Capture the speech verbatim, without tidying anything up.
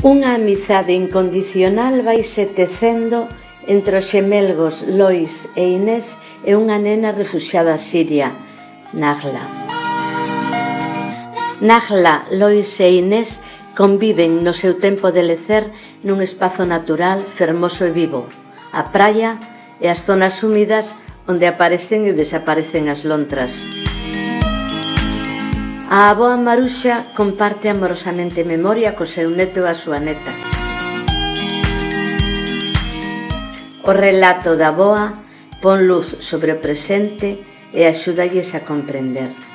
Unha amizade incondicional vaise tecendo entre os xemelgos Lois e Inés e unha nena refuxiada a Siria, Nagla. Nagla, Lois e Inés conviven no seu tempo de lecer nun espazo natural, fermoso e vivo, a praia e as zonas húmidas onde aparecen e desaparecen as lontras. A avoa Maruxa comparte amorosamente memoria co seu neto e a súa neta. O relato da avoa pon luz sobre o presente e axúdalles a comprender.